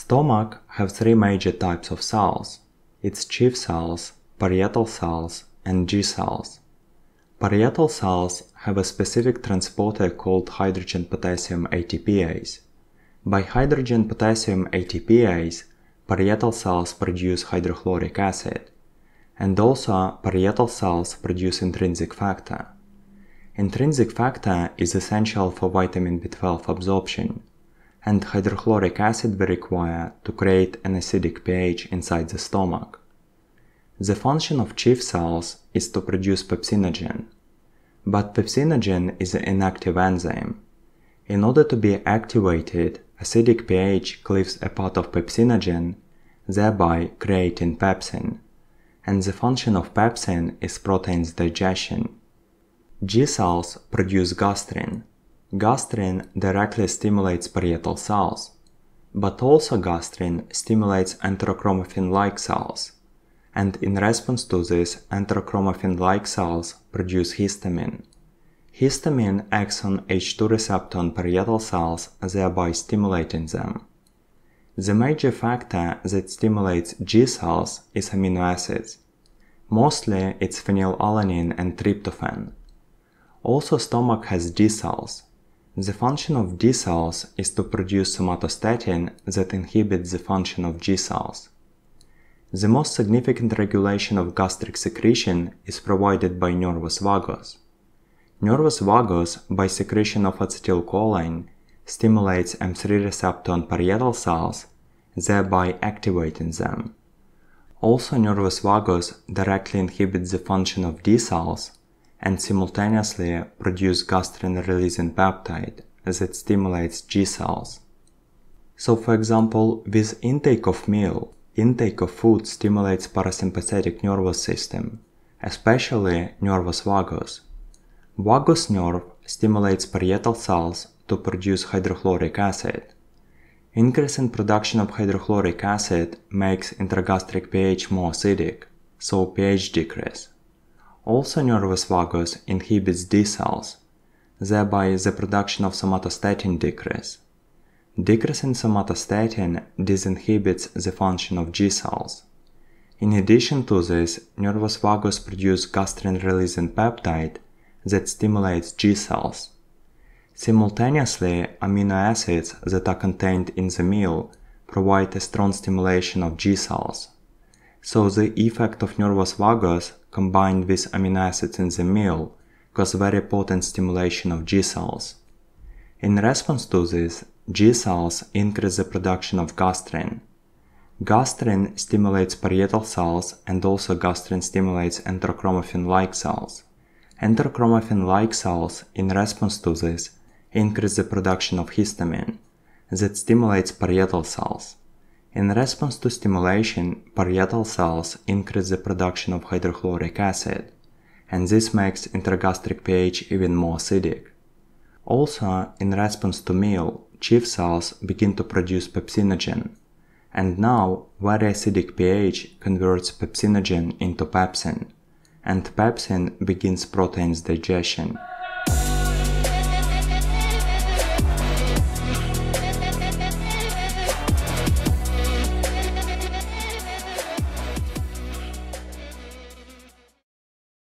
Stomach have three major types of cells. Its chief cells, parietal cells, and G cells. Parietal cells have a specific transporter called hydrogen-potassium ATPase. By hydrogen-potassium ATPase, parietal cells produce hydrochloric acid, and also parietal cells produce intrinsic factor. Intrinsic factor is essential for vitamin B12 absorption, and hydrochloric acid we require to create an acidic pH inside the stomach. The function of chief cells is to produce pepsinogen, but pepsinogen is an inactive enzyme. In order to be activated, acidic pH cleaves a part of pepsinogen, thereby creating pepsin, and the function of pepsin is protein's digestion. G cells produce gastrin. Gastrin directly stimulates parietal cells, but also gastrin stimulates enterochromaffin-like cells, and in response to this, enterochromaffin-like cells produce histamine. Histamine acts on H2 receptor on parietal cells, thereby stimulating them. The major factor that stimulates G cells is amino acids. Mostly it's phenylalanine and tryptophan. Also, stomach has D cells. The function of D cells is to produce somatostatin that inhibits the function of G cells. The most significant regulation of gastric secretion is provided by nervus vagus. Nervus vagus, by secretion of acetylcholine, stimulates M3 receptor on parietal cells, thereby activating them. Also, nervus vagus directly inhibits the function of D cells and simultaneously produce gastrin-releasing peptide that stimulates G cells. So, for example, with intake of meal, intake of food stimulates parasympathetic nervous system, especially nervus vagus. Vagus nerve stimulates parietal cells to produce hydrochloric acid. Increase in production of hydrochloric acid makes intragastric pH more acidic, so pH decrease. Also, nervus vagus inhibits D cells, thereby the production of somatostatin decrease. Decrease in somatostatin disinhibits the function of G cells. In addition to this, nervus vagus produces gastrin-releasing peptide that stimulates G cells. Simultaneously, amino acids that are contained in the meal provide a strong stimulation of G cells. So the effect of nervus vagus combined with amino acids in the meal cause very potent stimulation of G cells. In response to this, G cells increase the production of gastrin. Gastrin stimulates parietal cells, and also gastrin stimulates enterochromaffin-like cells. Enterochromaffin-like cells, in response to this, increase the production of histamine that stimulates parietal cells. In response to stimulation, parietal cells increase the production of hydrochloric acid, and this makes intragastric pH even more acidic. Also, in response to meal, chief cells begin to produce pepsinogen, and now very acidic pH converts pepsinogen into pepsin, and pepsin begins protein's digestion.